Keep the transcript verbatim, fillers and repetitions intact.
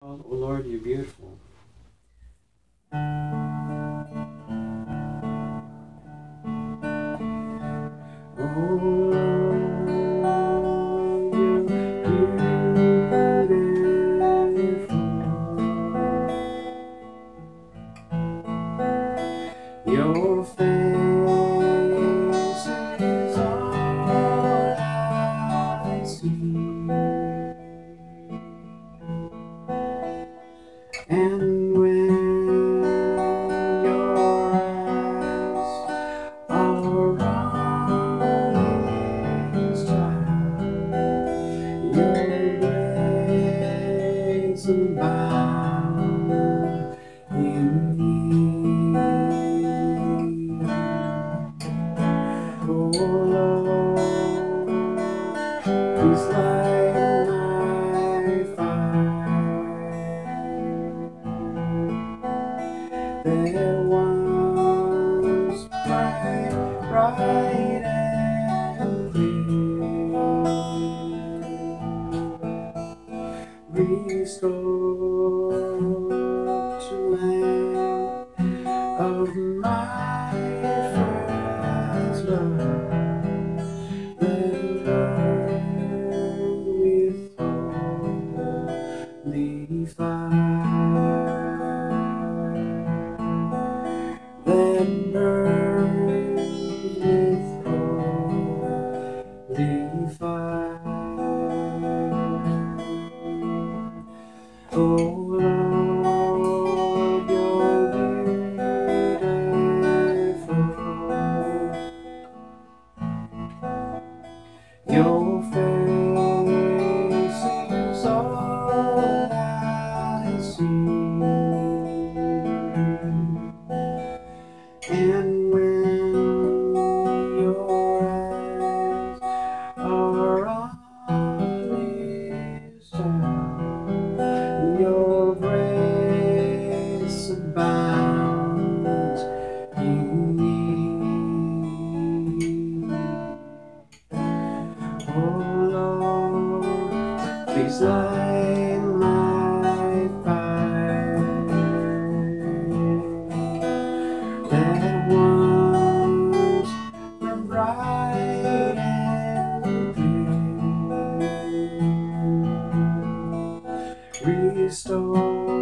Oh Lord, you're beautiful. Oh Lord, you're beautiful. Your face is all I see. And when your eyes are on his child, your grace abound in me. Oh Lord, please light my fire. There once bright, bright and clear, restore to land of my first love, then burn with holy fire, then burn with holy fire. Oh Lord, you're beautiful. Your face is all I see. And when your eyes are on this child, your grace abounds in me. Oh Lord, please light my fire, that once were bright and clear, restore